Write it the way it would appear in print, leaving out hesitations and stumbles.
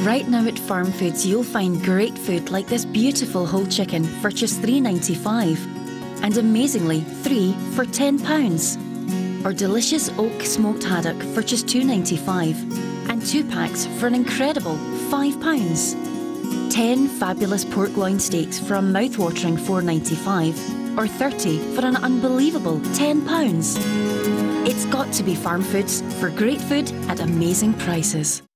Right now at Farmfoods, you'll find great food like this beautiful whole chicken for just $3.95, and amazingly, 3 for £10. Or delicious oak smoked haddock for just $2.95, and 2 packs for an incredible £5. 10 fabulous pork loin steaks for a mouth-watering $4.95, or 30 for an unbelievable £10. It's got to be Farmfoods for great food at amazing prices.